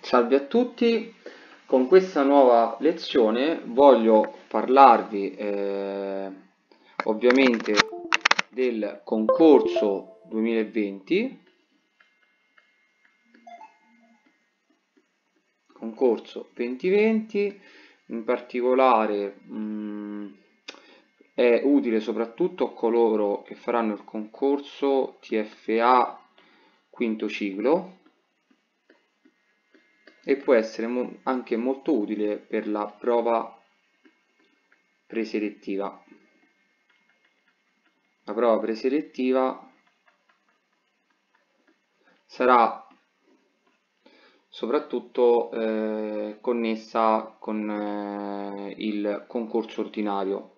Salve a tutti, con questa nuova lezione voglio parlarvi ovviamente del concorso 2020, concorso 2020, in particolare è utile soprattutto a coloro che faranno il concorso TFA quinto ciclo e può essere anche molto utile per la prova preselettiva. La prova preselettiva sarà soprattutto connessa con il concorso ordinario.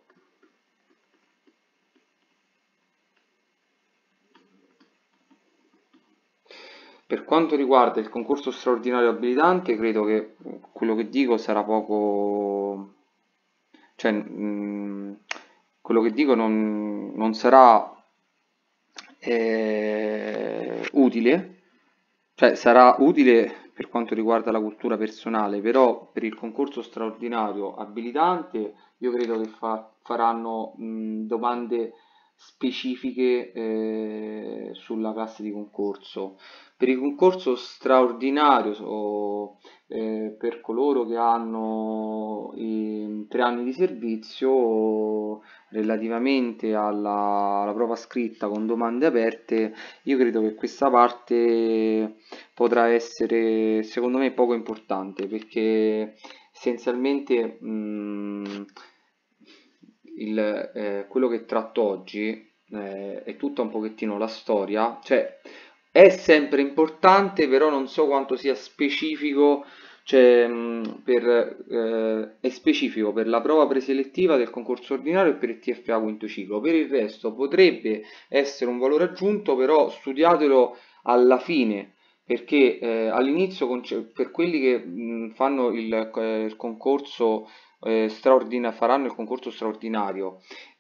Per quanto riguarda il concorso straordinario abilitante, credo che quello che dico sarà poco, cioè quello che dico non sarà utile, cioè sarà utile per quanto riguarda la cultura personale, però per il concorso straordinario abilitante io credo che faranno domande specifiche sulla classe di concorso. Per il concorso straordinario per coloro che hanno i 3 anni di servizio, relativamente alla prova scritta con domande aperte, io credo che questa parte potrà essere, secondo me, poco importante perché essenzialmente quello che tratto oggi è tutta un pochettino la storia, cioè è sempre importante, però non so quanto sia specifico, cioè, è specifico per la prova preselettiva del concorso ordinario e per il TFA quinto ciclo. Per il resto potrebbe essere un valore aggiunto, però studiatelo alla fine, perché all'inizio per quelli che fanno il concorso faranno il concorso straordinario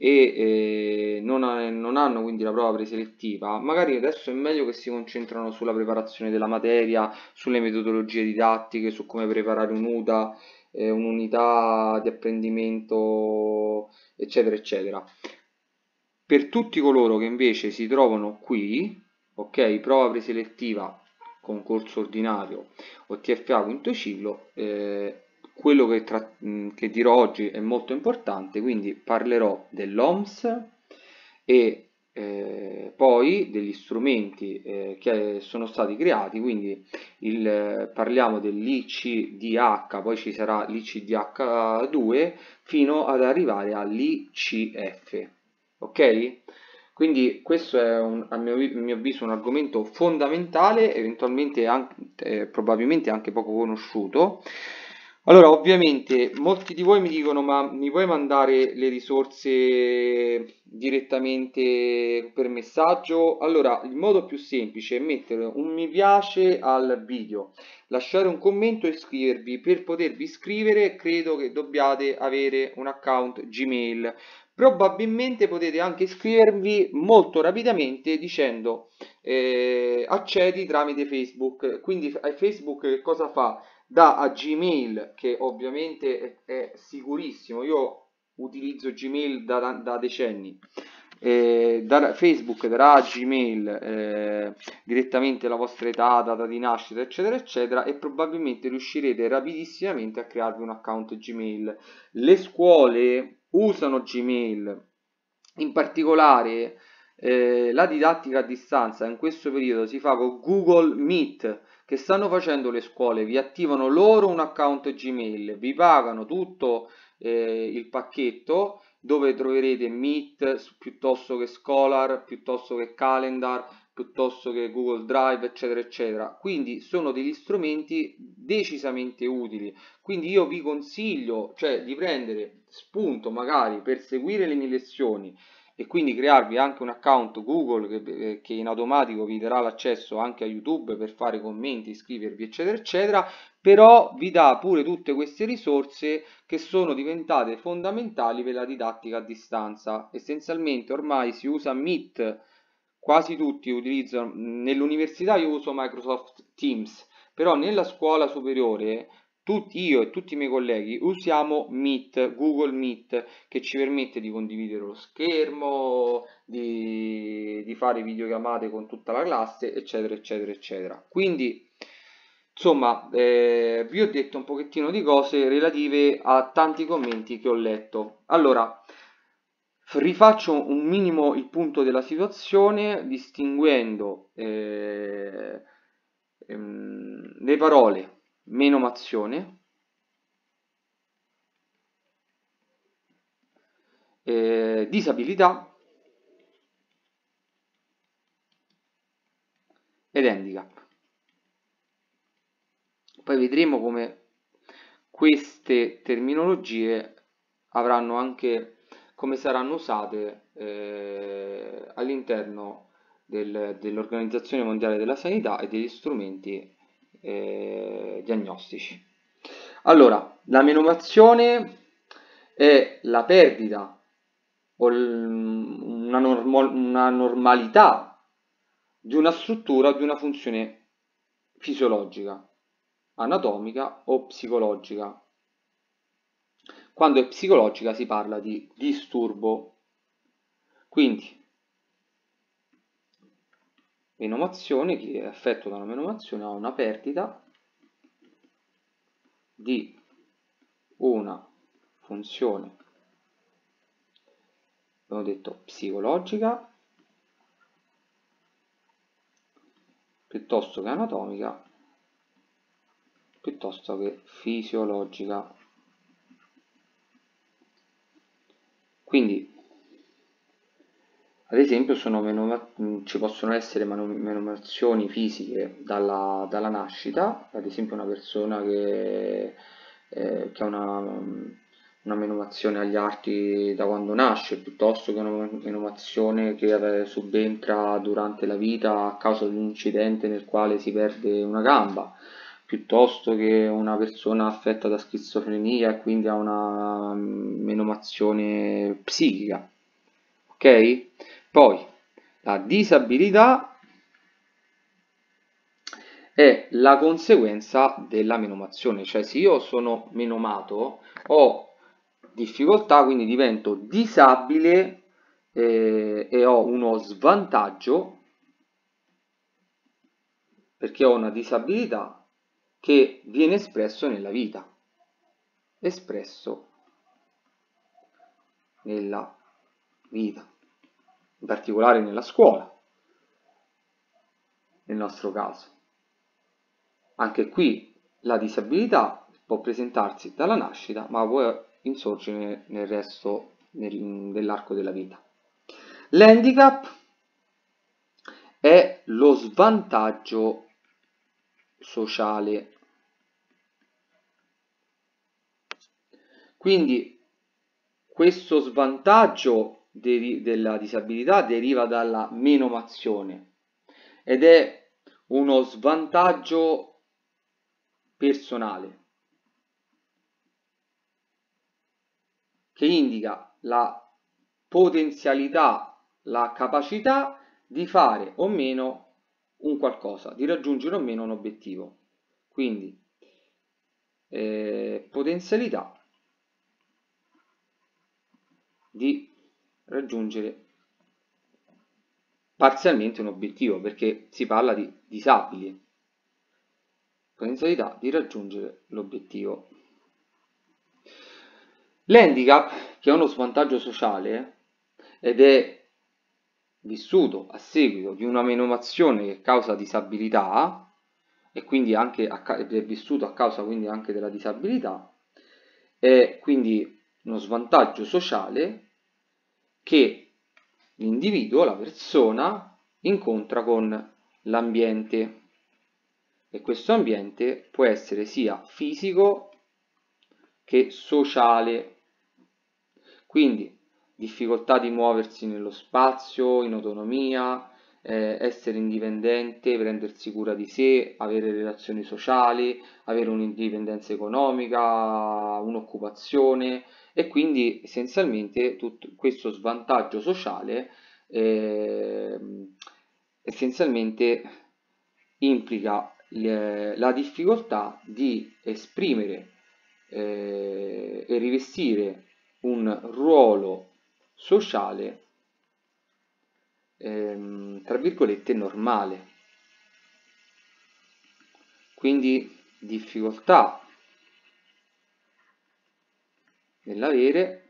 e non hanno quindi la prova preselettiva, magari adesso è meglio che si concentrano sulla preparazione della materia, sulle metodologie didattiche, su come preparare un'UDA, un'unità di apprendimento, eccetera, eccetera. Per tutti coloro che invece si trovano qui, ok, prova preselettiva, concorso ordinario o TFA quinto ciclo, quello che dirò oggi è molto importante, quindi parlerò dell'OMS e poi degli strumenti che sono stati creati, quindi parliamo dell'ICDH, poi ci sarà l'ICDH2 fino ad arrivare all'ICF, ok? Quindi questo è a mio avviso un argomento fondamentale, eventualmente probabilmente anche poco conosciuto. Allora, ovviamente molti di voi mi dicono: ma mi puoi mandare le risorse direttamente per messaggio? Allora, il modo più semplice è mettere un mi piace al video, lasciare un commento e iscrivervi. Per potervi iscrivere credo che dobbiate avere un account Gmail. Probabilmente potete anche iscrivervi molto rapidamente dicendo accedi tramite Facebook. Quindi Facebook che cosa fa? Dà a Gmail, che ovviamente è sicurissimo, io utilizzo Gmail da decenni, Facebook darà a Gmail direttamente la vostra età, data di nascita, eccetera, eccetera, e probabilmente riuscirete rapidissimamente a crearvi un account Gmail. Le scuole usano Gmail, in particolare la didattica a distanza in questo periodo si fa con Google Meet. Che stanno facendo le scuole? Vi attivano loro un account Gmail, vi pagano tutto il pacchetto dove troverete Meet piuttosto che Scholar, piuttosto che Calendar, piuttosto che Google Drive, eccetera, eccetera. Quindi sono degli strumenti decisamente utili. Quindi io vi consiglio, cioè, di prendere spunto magari per seguire le mie lezioni e quindi crearvi anche un account Google che in automatico vi darà l'accesso anche a YouTube per fare commenti, iscrivervi, eccetera, eccetera, però vi dà pure tutte queste risorse che sono diventate fondamentali per la didattica a distanza. Essenzialmente ormai si usa Meet, quasi tutti utilizzano, nell'università io uso Microsoft Teams, però nella scuola superiore io e tutti i miei colleghi usiamo Meet, Google Meet, che ci permette di condividere lo schermo, di fare videochiamate con tutta la classe, eccetera, eccetera, eccetera. Quindi, insomma, vi ho detto un pochettino di cose relative a tanti commenti che ho letto. Allora, rifaccio un minimo il punto della situazione, distinguendo le parole menomazione, disabilità ed handicap. Poi vedremo come queste terminologie avranno anche come saranno usate all'interno dell'Organizzazione Mondiale della Sanità e degli strumenti diagnostici. Allora, la menomazione è la perdita o una normalità di una struttura o di una funzione fisiologica, anatomica o psicologica. Quando è psicologica si parla di disturbo. Quindi, menomazione, chi è affetto da una menomazione ha una perdita di una funzione, abbiamo detto psicologica, piuttosto che anatomica, piuttosto che fisiologica. Quindi, ad esempio, ci possono essere menomazioni fisiche dalla nascita, ad esempio una persona che ha una menomazione agli arti da quando nasce, piuttosto che una menomazione che subentra durante la vita a causa di un incidente nel quale si perde una gamba, piuttosto che una persona affetta da schizofrenia e quindi ha una menomazione psichica. Ok? Poi la disabilità è la conseguenza della menomazione, cioè se io sono menomato ho difficoltà, quindi divento disabile e ho uno svantaggio perché ho una disabilità che viene espresso nella vita, espresso nella vita, in particolare nella scuola, nel nostro caso. Anche qui la disabilità può presentarsi dalla nascita, ma può insorgere nel resto dell'arco della vita. L'handicap è lo svantaggio sociale. Quindi questo svantaggio della disabilità deriva dalla menomazione ed è uno svantaggio personale che indica la potenzialità, la capacità di fare o meno un qualcosa, di raggiungere o meno un obiettivo. Quindi potenzialità di raggiungere parzialmente un obiettivo, perché si parla di disabili. Potenzialità di raggiungere l'obiettivo. L'handicap, che è uno svantaggio sociale ed è vissuto a seguito di una menomazione che causa disabilità e quindi anche è vissuto a causa quindi anche della disabilità, è quindi uno svantaggio sociale che l'individuo, la persona, incontra con l'ambiente e questo ambiente può essere sia fisico che sociale. Quindi difficoltà di muoversi nello spazio, in autonomia, essere indipendente, prendersi cura di sé, avere relazioni sociali, avere un'indipendenza economica, un'occupazione e quindi essenzialmente tutto questo svantaggio sociale essenzialmente implica la difficoltà di esprimere e rivestire un ruolo sociale, tra virgolette, normale. Quindi difficoltà nell'avere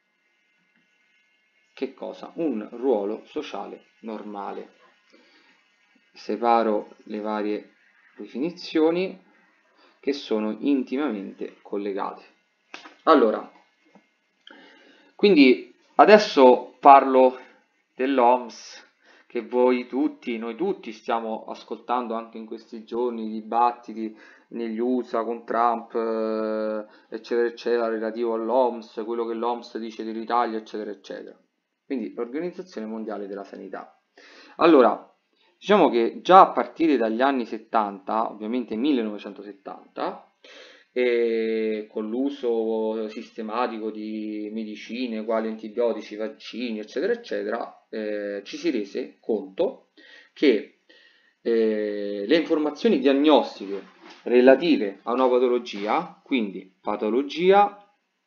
che cosa? Un ruolo sociale normale. Separo le varie definizioni che sono intimamente collegate. Allora, quindi adesso parlo dell'OMS che noi tutti stiamo ascoltando anche in questi giorni, dibattiti negli USA con Trump, eccetera, eccetera, relativo all'OMS, quello che l'OMS dice dell'Italia, eccetera, eccetera. Quindi l'Organizzazione Mondiale della Sanità. Allora, diciamo che già a partire dagli anni 70, ovviamente 1970, con l'uso sistematico di medicine quali antibiotici, vaccini, eccetera, eccetera, ci si rese conto che le informazioni diagnostiche relative a una patologia, quindi patologia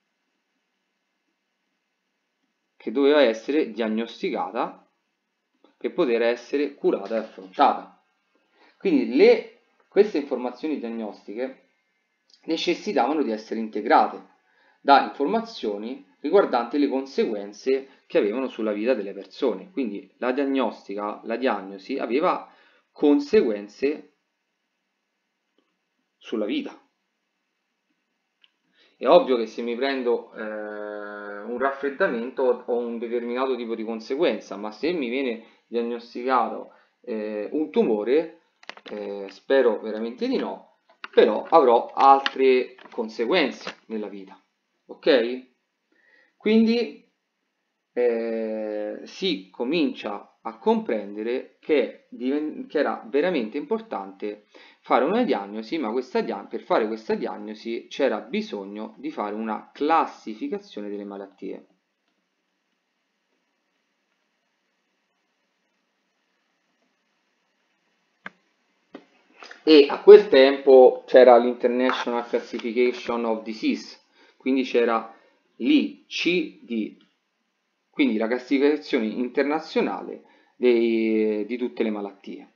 che doveva essere diagnosticata per poter essere curata e affrontata. Quindi queste informazioni diagnostiche necessitavano di essere integrate da informazioni riguardanti le conseguenze che avevano sulla vita delle persone. Quindi la diagnosi aveva conseguenze sulla vita. È ovvio che se mi prendo un raffreddamento ho un determinato tipo di conseguenza, ma se mi viene diagnosticato un tumore, spero veramente di no, però avrò altre conseguenze nella vita, ok? Quindi si comincia a comprendere che era veramente importante fare una diagnosi, ma per fare questa diagnosi c'era bisogno di fare una classificazione delle malattie. E a quel tempo c'era l'International Classification of Disease, quindi c'era l'ICD, quindi la classificazione internazionale di tutte le malattie.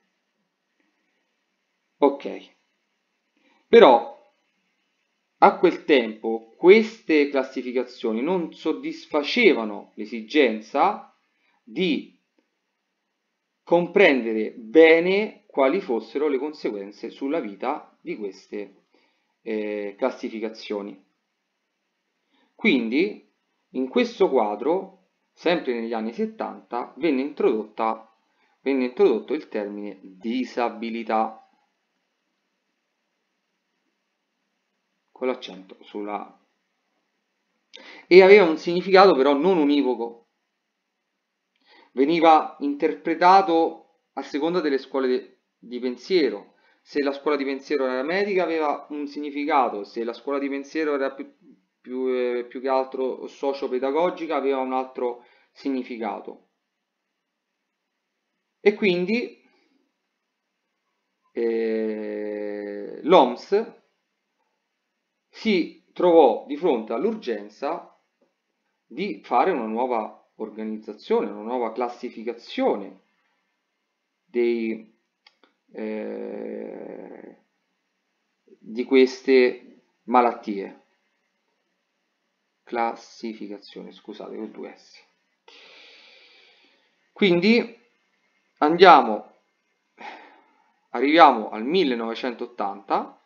Ok, però a quel tempo queste classificazioni non soddisfacevano l'esigenza di comprendere bene quali fossero le conseguenze sulla vita di queste classificazioni. Quindi, in questo quadro, sempre negli anni 70, venne introdotto il termine disabilità, con l'accento sulla A. E aveva un significato però non univoco. Veniva interpretato a seconda delle scuole di pensiero. Se la scuola di pensiero era medica aveva un significato, se la scuola di pensiero era più che altro socio-pedagogica aveva un altro significato. E quindi l'OMS si trovò di fronte all'urgenza di fare una nuova organizzazione, una nuova classificazione di queste malattie. Classificazione, scusate, con due S. Quindi arriviamo al 1980,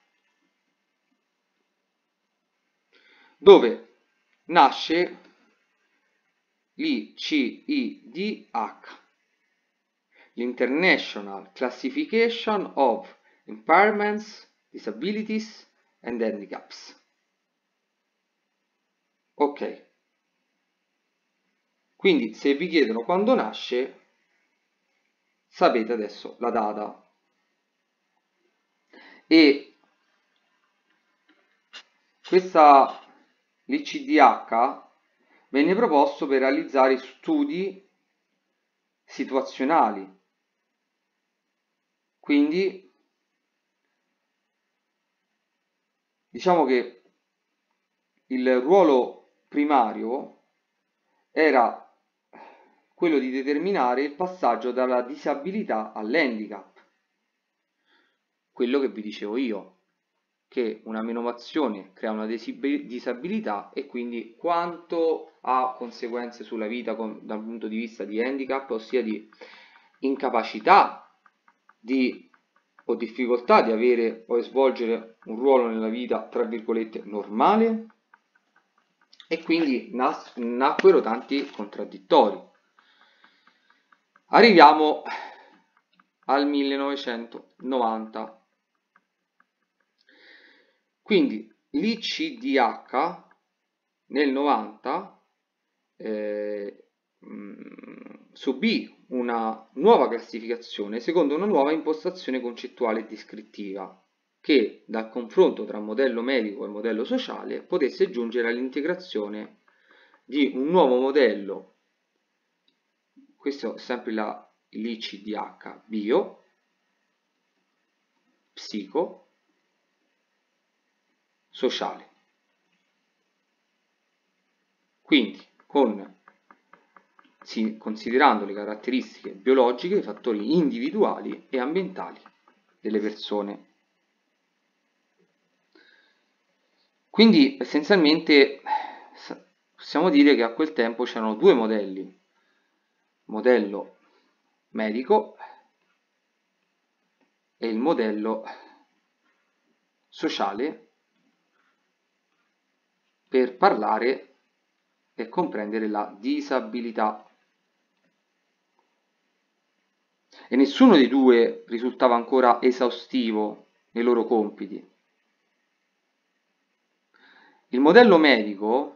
dove nasce l'ICIDH, l'International Classification of Impairments, Disabilities and Handicaps. Ok, quindi se vi chiedono quando nasce, sapete adesso la data. E l'ICDH venne proposto per realizzare studi situazionali, quindi diciamo che il ruolo primario era quello di determinare il passaggio dalla disabilità all'handicap. Quello che vi dicevo io, che una menomazione crea una disabilità e quindi quanto ha conseguenze sulla vita dal punto di vista di handicap, ossia di incapacità o difficoltà di avere o svolgere un ruolo nella vita, tra virgolette, normale, e quindi nacquero tanti contraddittori. Arriviamo al 1990. Quindi l'ICDH nel 90 subì una nuova classificazione secondo una nuova impostazione concettuale e descrittiva che dal confronto tra modello medico e modello sociale potesse giungere all'integrazione di un nuovo modello, questo è sempre l'ICDH, bio, psico, sociale. Quindi, considerando le caratteristiche biologiche, i fattori individuali e ambientali delle persone. Quindi, essenzialmente, possiamo dire che a quel tempo c'erano due modelli, modello medico e il modello sociale, per parlare e comprendere la disabilità. E nessuno dei due risultava ancora esaustivo nei loro compiti. Il modello medico,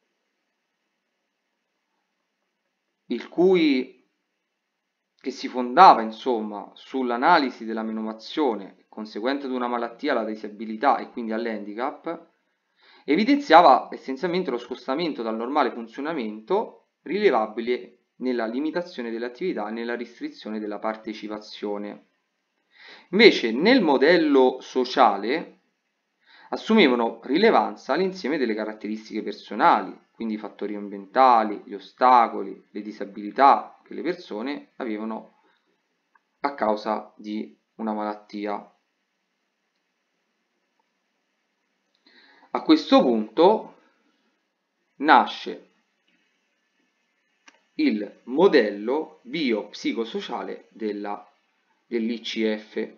che si fondava insomma sull'analisi della menomazione conseguente ad una malattia, alla disabilità e quindi all'handicap, evidenziava essenzialmente lo scostamento dal normale funzionamento rilevabile nella limitazione delle attività e nella restrizione della partecipazione. Invece nel modello sociale assumevano rilevanza l'insieme delle caratteristiche personali, quindi i fattori ambientali, gli ostacoli, le disabilità che le persone avevano a causa di una malattia. A questo punto nasce il modello biopsicosociale dell'ICF.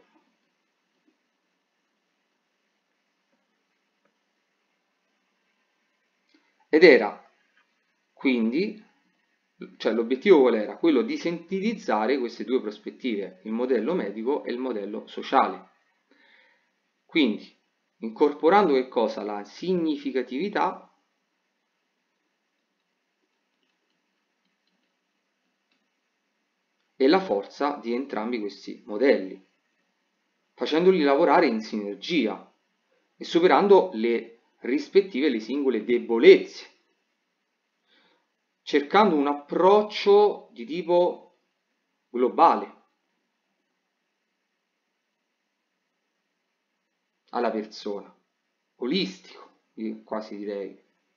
Ed era quindi, cioè l'obiettivo qual era? Quello di sintetizzare queste due prospettive, il modello medico e il modello sociale. Quindi, incorporando che cosa? La significatività e la forza di entrambi questi modelli, facendoli lavorare in sinergia e superando le singole debolezze, cercando un approccio di tipo globale alla persona, olistico, quasi direi.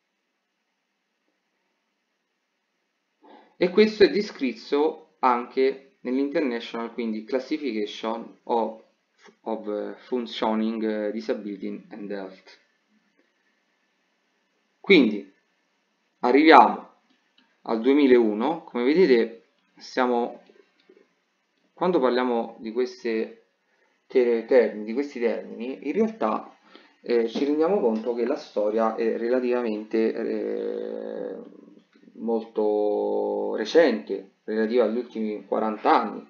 E questo è descritto anche nell'International, quindi Classification of Functioning Disability and Health. Quindi arriviamo al 2001, come vedete quando parliamo di questi termini, in realtà ci rendiamo conto che la storia è relativamente molto recente, relativa agli ultimi 40 anni.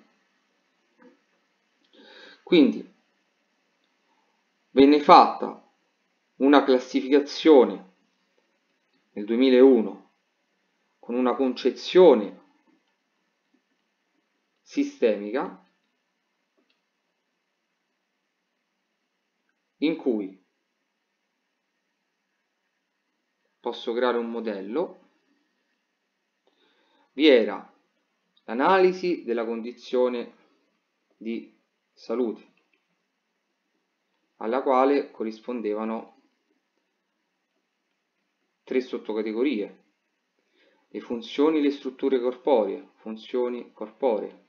Quindi venne fatta una classificazione nel 2001 con una concezione sistemica in cui posso creare un modello, vi era l'analisi della condizione di salute alla quale corrispondevano 3 sottocategorie: le funzioni, le strutture corporee, funzioni corporee,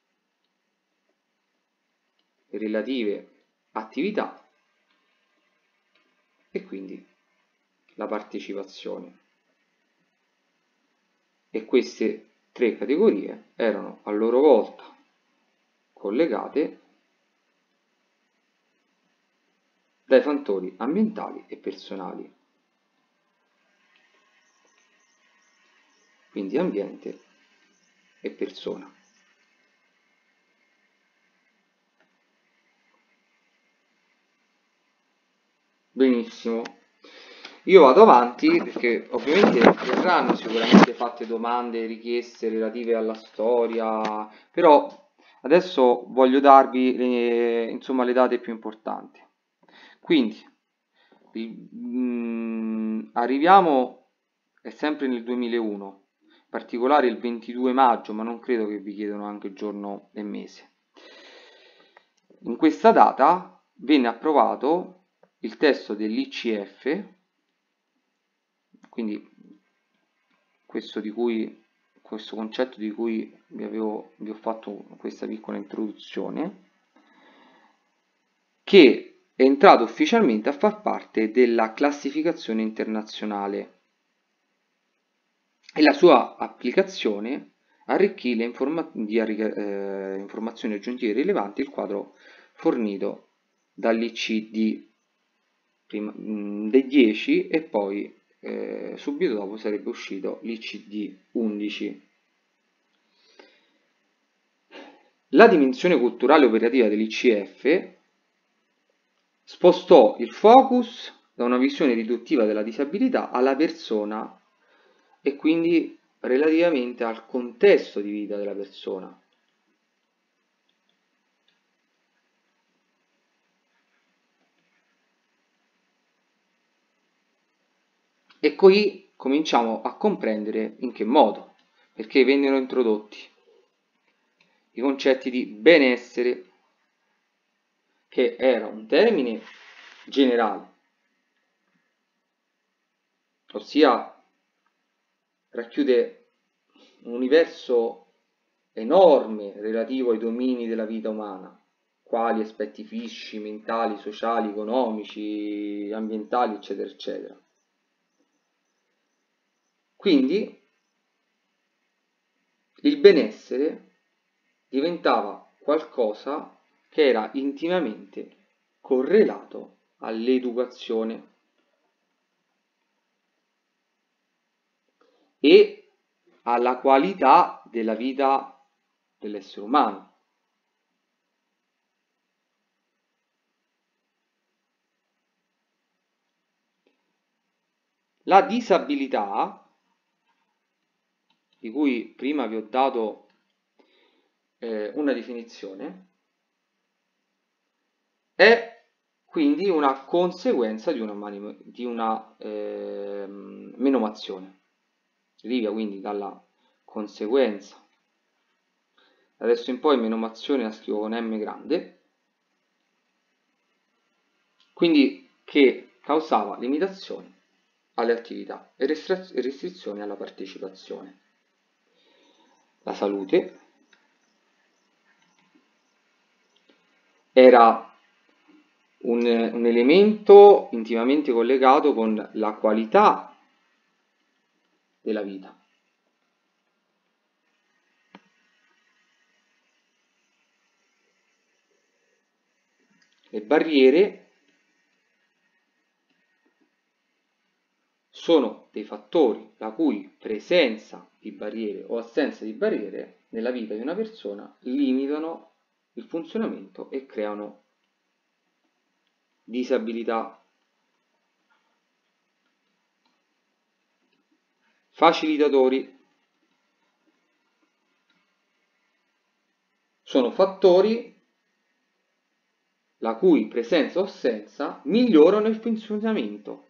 le relative attività e quindi la partecipazione. E queste 3 categorie erano a loro volta collegate dai fattori ambientali e personali, quindi ambiente e persona. Benissimo, io vado avanti perché ovviamente verranno sicuramente fatte domande e richieste relative alla storia, però adesso voglio darvi insomma, le date più importanti. Quindi arriviamo, è sempre nel 2001, in particolare il 22 maggio, ma non credo che vi chiedano anche giorno e mese. In questa data venne approvato il testo dell'ICF, quindi questo concetto di cui vi ho fatto questa piccola introduzione, che è entrato ufficialmente a far parte della classificazione internazionale e la sua applicazione arricchì di informazioni aggiuntive rilevanti il quadro fornito dall'ICD dei 10 e poi subito dopo sarebbe uscito l'ICD 11. La dimensione culturale operativa dell'ICF spostò il focus da una visione riduttiva della disabilità alla persona e quindi relativamente al contesto di vita della persona. E qui cominciamo a comprendere in che modo, perché vennero introdotti i concetti di benessere, che era un termine generale, ossia racchiude un universo enorme relativo ai domini della vita umana, quali aspetti fisici, mentali, sociali, economici, ambientali, eccetera, eccetera. Quindi il benessere diventava qualcosa che era intimamente correlato all'educazione e alla qualità della vita dell'essere umano. La disabilità, di cui prima vi ho dato una definizione, è quindi una conseguenza di una menomazione. Deriva quindi dalla conseguenza. Adesso in poi menomazione la scrivo con M grande, quindi che causava limitazioni alle attività e restrizioni alla partecipazione. La salute era un elemento intimamente collegato con la qualità della vita. Le barriere sono dei fattori la cui presenza di barriere o assenza di barriere nella vita di una persona limitano il funzionamento e creano disabilità. Facilitatori sono fattori la cui presenza o assenza migliorano il funzionamento,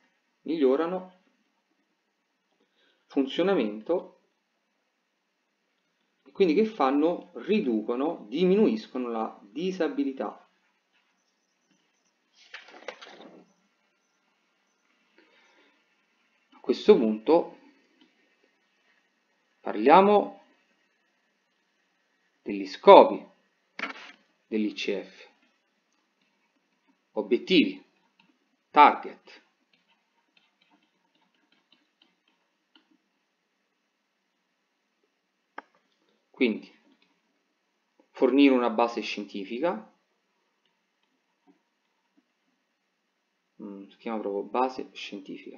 e quindi che fanno? Riducono, diminuiscono la disabilità. questo punto parliamo degli scopi dell'ICF, obiettivi, target. Quindi fornire una base scientifica, si chiama proprio base scientifica,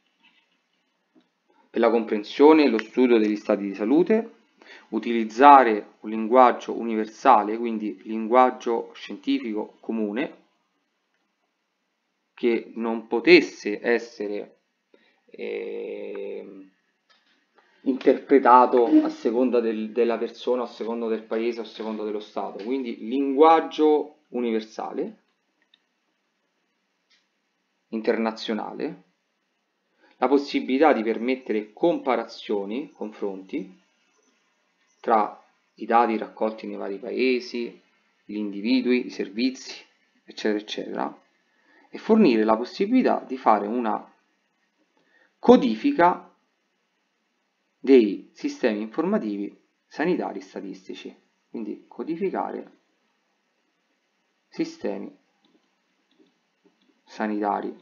per la comprensione e lo studio degli stati di salute, utilizzare un linguaggio universale, quindi linguaggio scientifico comune, che non potesse essere interpretato a seconda della persona, a seconda del paese, a seconda dello Stato. Quindi linguaggio universale, internazionale, la possibilità di permettere comparazioni, confronti tra i dati raccolti nei vari paesi, gli individui, i servizi, eccetera, eccetera, e fornire la possibilità di fare una codifica dei sistemi informativi sanitari statistici, quindi codificare sistemi sanitari.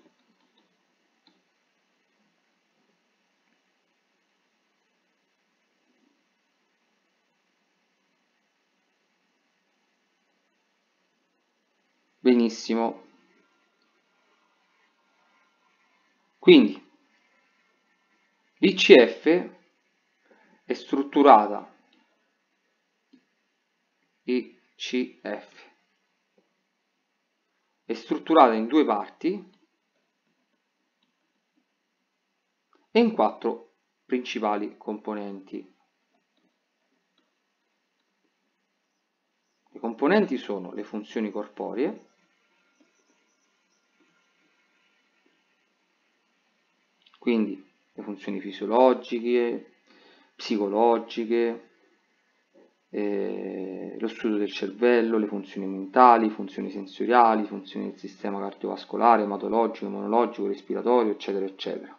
Benissimo. Quindi l'ICF è strutturata è strutturata in due parti e in 4 principali componenti. Le componenti sono le funzioni corporee, quindi le funzioni fisiologiche, psicologiche, lo studio del cervello, le funzioni mentali, funzioni sensoriali, funzioni del sistema cardiovascolare, ematologico, immunologico, respiratorio, eccetera, eccetera.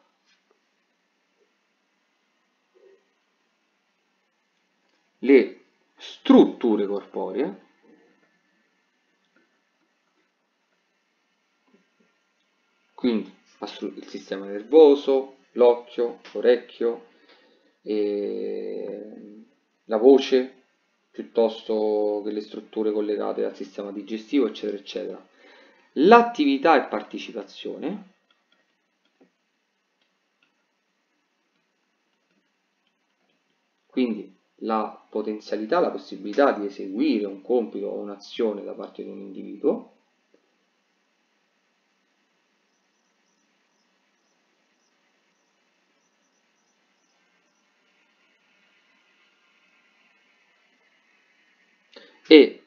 Le strutture corporee, quindi il sistema nervoso, l'occhio, l'orecchio, la voce, piuttosto che le strutture collegate al sistema digestivo, eccetera, eccetera. L'attività e partecipazione, quindi la potenzialità, la possibilità di eseguire un compito o un'azione da parte di un individuo, e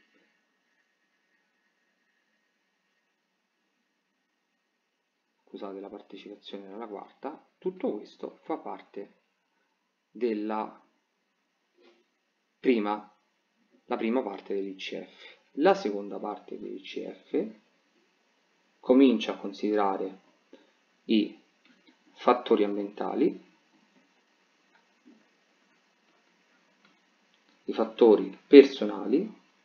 scusate, la partecipazione era la quarta. Tutto questo fa parte della prima parte dell'ICF. La seconda parte dell'ICF comincia a considerare i fattori ambientali, i fattori personali.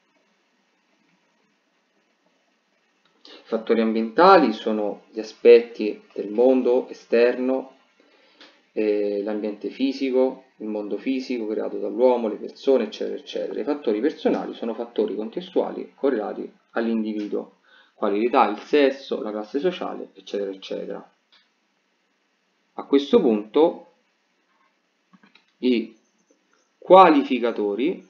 I fattori ambientali sono gli aspetti del mondo esterno, l'ambiente fisico, il mondo fisico creato dall'uomo, le persone, eccetera, eccetera. I fattori personali sono fattori contestuali correlati all'individuo, quali l'età, il sesso, la classe sociale, eccetera, eccetera. A questo punto i qualificatori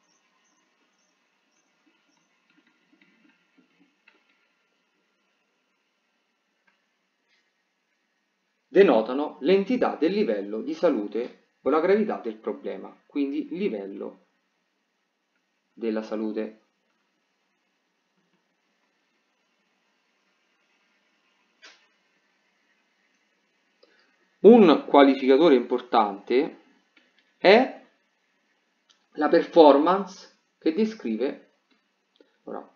denotano l'entità del livello di salute o la gravità del problema, quindi livello della salute. Un qualificatore importante è la performance che descrive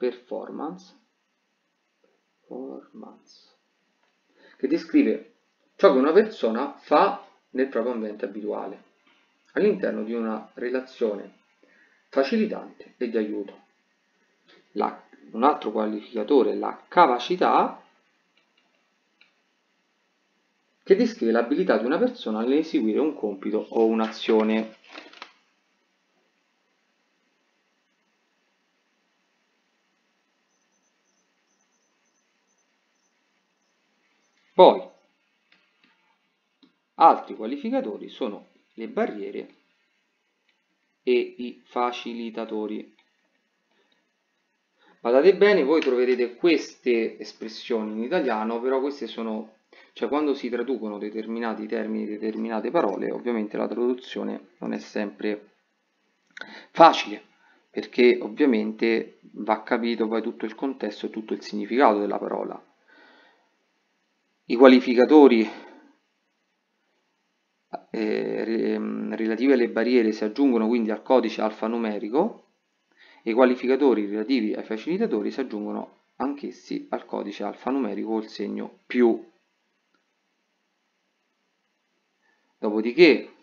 che descrive ciò che una persona fa nel proprio ambiente abituale, all'interno di una relazione facilitante e di aiuto. Un altro qualificatore è la capacità, che descrive l'abilità di una persona nell'eseguire un compito o un'azione. Poi, altri qualificatori sono le barriere e i facilitatori. Badate bene, voi troverete queste espressioni in italiano, però queste sono, cioè quando si traducono determinati termini, determinate parole, ovviamente la traduzione non è sempre facile, perché ovviamente va capito poi tutto il contesto e tutto il significato della parola. I qualificatori relativi alle barriere si aggiungono quindi al codice alfanumerico e i qualificatori relativi ai facilitatori si aggiungono anch'essi al codice alfanumerico col segno più. Dopodiché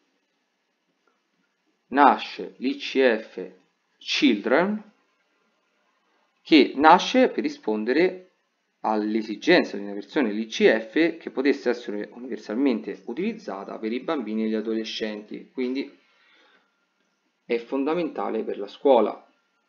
nasce l'ICF Children, che nasce per rispondere all'esigenza di una versione dell'ICF che potesse essere universalmente utilizzata per i bambini e gli adolescenti, quindi è fondamentale per la scuola.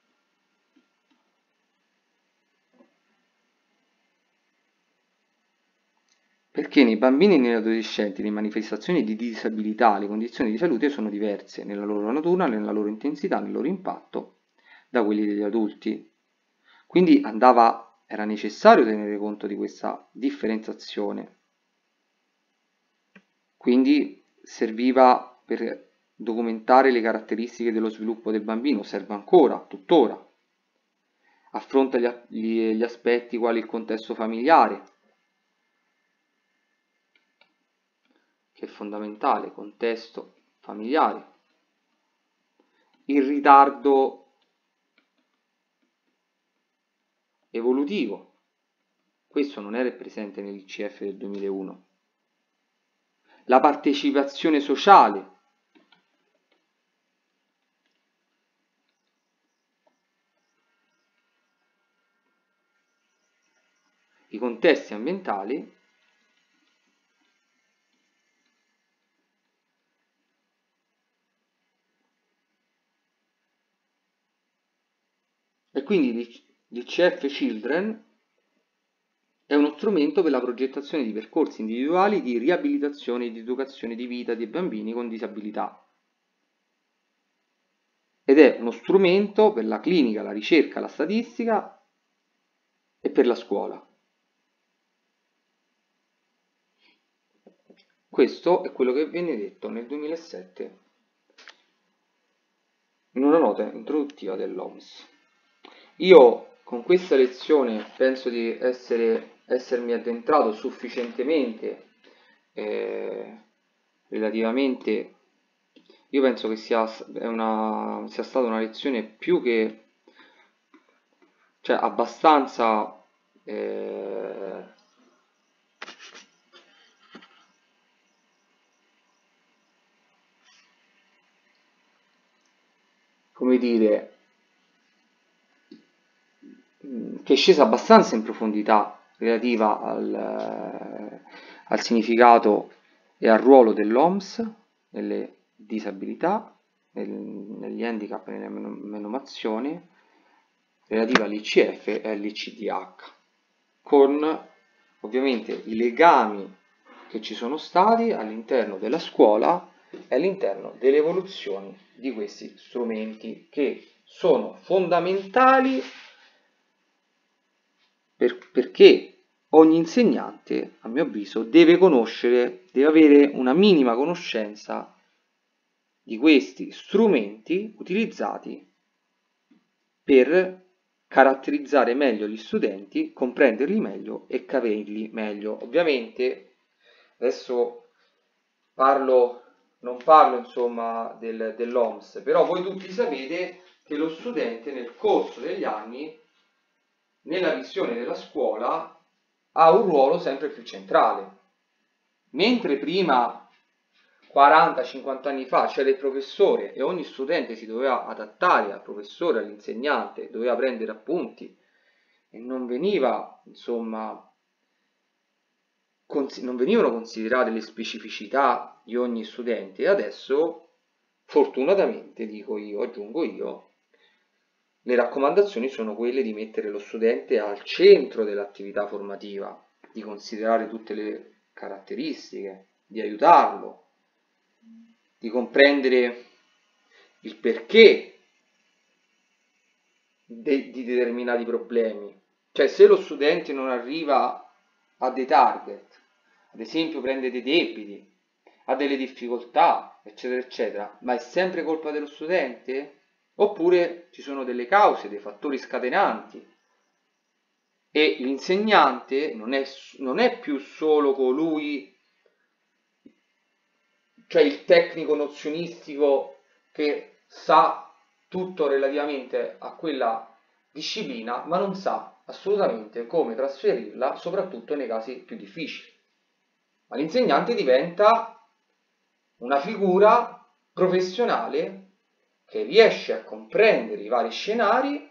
Perché nei bambini e negli adolescenti le manifestazioni di disabilità, le condizioni di salute sono diverse nella loro natura, nella loro intensità, nel loro impatto da quelli degli adulti. Quindi era necessario tenere conto di questa differenziazione. Quindi serviva per documentare le caratteristiche dello sviluppo del bambino, serve ancora, tuttora. Affronta gli aspetti quali il contesto familiare, che è fondamentale, contesto familiare, il ritardo evolutivo, questo non era presente nell'ICF del 2001, la partecipazione sociale, i contesti ambientali e quindi l'ICF Children è uno strumento per la progettazione di percorsi individuali di riabilitazione e di educazione di vita dei bambini con disabilità. Ed è uno strumento per la clinica, la ricerca, la statistica e per la scuola. Questo è quello che venne detto nel 2007 in una nota introduttiva dell'OMS. Io con questa lezione penso di essermi addentrato sufficientemente relativamente, io penso che sia stata una lezione più che, cioè abbastanza come dire, che è scesa abbastanza in profondità relativa al significato e al ruolo dell'OMS nelle disabilità, negli handicap e nelle menomazioni, relativa all'ICF e all'ICDH, con ovviamente i legami che ci sono stati all'interno della scuola e all'interno delle evoluzioni di questi strumenti che sono fondamentali perché ogni insegnante, a mio avviso, deve conoscere, deve avere una minima conoscenza di questi strumenti utilizzati per caratterizzare meglio gli studenti, comprenderli meglio e capirli meglio. Ovviamente adesso non parlo insomma dell'OMS, però voi tutti sapete che lo studente nel corso degli anni, nella visione della scuola, ha un ruolo sempre più centrale. Mentre prima, 40-50 anni fa, c'era il professore e ogni studente si doveva adattare al professore, all'insegnante, doveva prendere appunti e non veniva, insomma, non venivano considerate le specificità di ogni studente. E adesso, fortunatamente, dico io, aggiungo io, le raccomandazioni sono quelle di mettere lo studente al centro dell'attività formativa, di considerare tutte le caratteristiche, di aiutarlo, di comprendere il perché di determinati problemi. Cioè, se lo studente non arriva a dei target, ad esempio prende dei debiti, ha delle difficoltà, eccetera, eccetera, ma è sempre colpa dello studente? Oppure ci sono delle cause, dei fattori scatenanti e l'insegnante non è più solo colui, cioè il tecnico nozionistico che sa tutto relativamente a quella disciplina, ma non sa assolutamente come trasferirla, soprattutto nei casi più difficili. Ma l'insegnante diventa una figura professionale che riesce a comprendere i vari scenari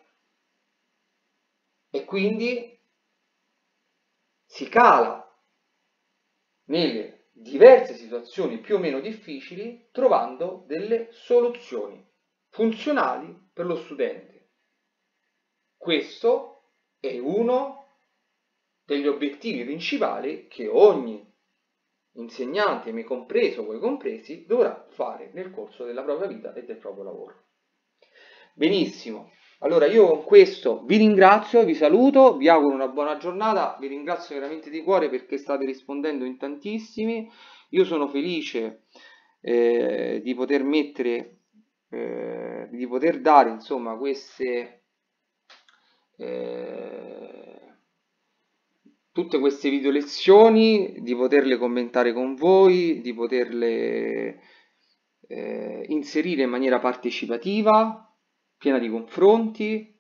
e quindi si cala nelle diverse situazioni più o meno difficili, trovando delle soluzioni funzionali per lo studente. Questo è uno degli obiettivi principali che ogni insegnante, me compreso, voi compresi, dovrà fare nel corso della propria vita e del proprio lavoro. Benissimo, allora io con questo vi ringrazio, vi saluto, vi auguro una buona giornata, vi ringrazio veramente di cuore perché state rispondendo in tantissimi, io sono felice di poter mettere, di poter dare insomma tutte queste video lezioni, di poterle commentare con voi, di poterle inserire in maniera partecipativa, piena di confronti,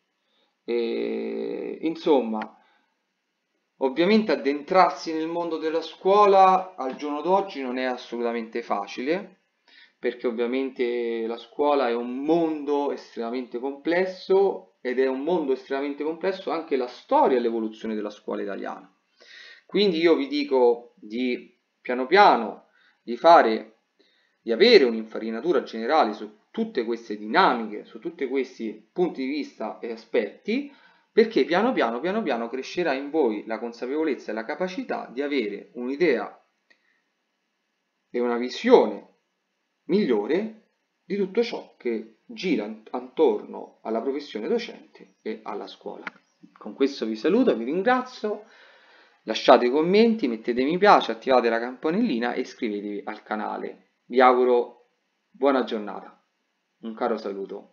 insomma, ovviamente addentrarsi nel mondo della scuola al giorno d'oggi non è assolutamente facile, perché ovviamente la scuola è un mondo estremamente complesso ed è un mondo estremamente complesso anche la storia e l'evoluzione della scuola italiana. Quindi io vi dico di piano piano di avere un'infarinatura generale su tutte queste dinamiche, su tutti questi punti di vista e aspetti, perché piano piano crescerà in voi la consapevolezza e la capacità di avere un'idea e una visione migliore di tutto ciò che gira attorno alla professione docente e alla scuola. Con questo vi saluto, vi ringrazio, lasciate commenti, mettete mi piace, attivate la campanellina e iscrivetevi al canale. Vi auguro buona giornata, un caro saluto.